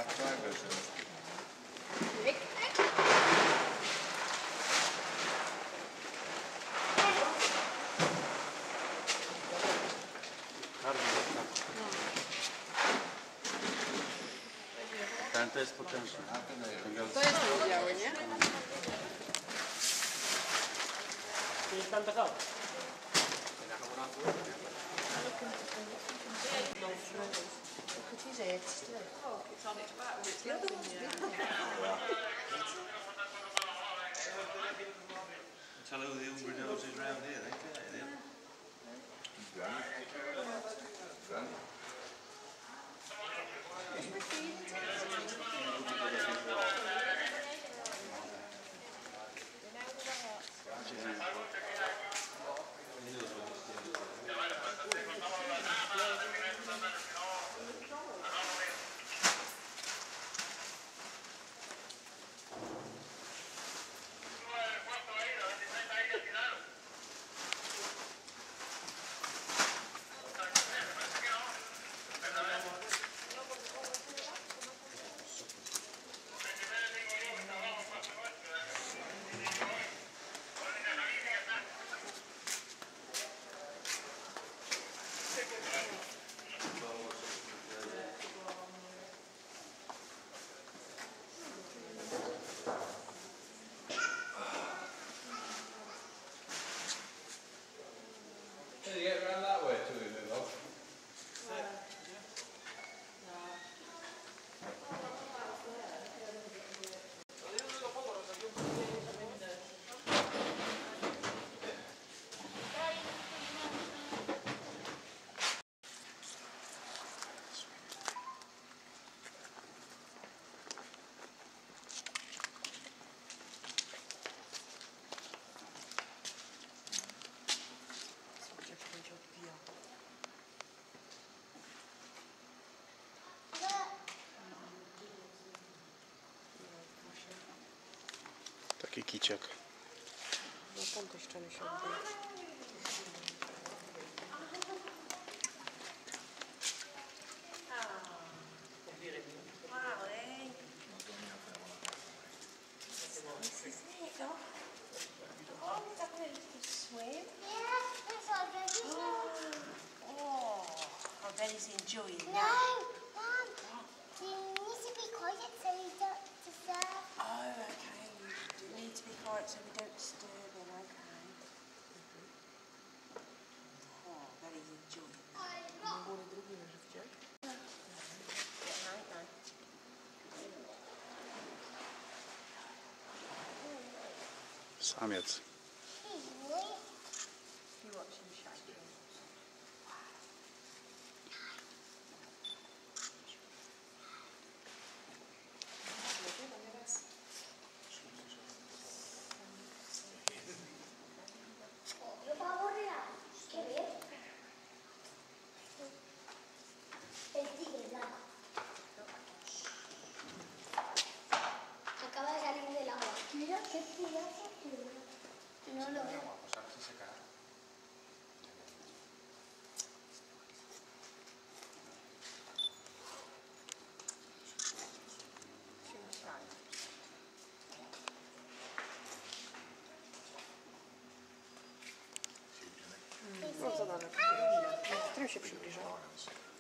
Dlaczego się Ten to jest potężny. To jest ten biały, nie? Tell all the Umbra noses round here, they get it, yeah. Did you get around that way to him, though? Taki kiciak. No tam te ściany się odbyły. He's enjoying No, that. Mum. You need to be quiet so you don't disturb. Oh, okay. You need to be quiet so we don't disturb him, okay. Oh, Betty's enjoying that. Góry drugi na żywcie. Samiec. You watch him shake him. Lo favorirà. Che vero? El tigre blanco. Acaba de salir del agua. Mira qué pedazo de... No lo veo. Pues a ver si se cae. No za daleko. W którym się przybliżało?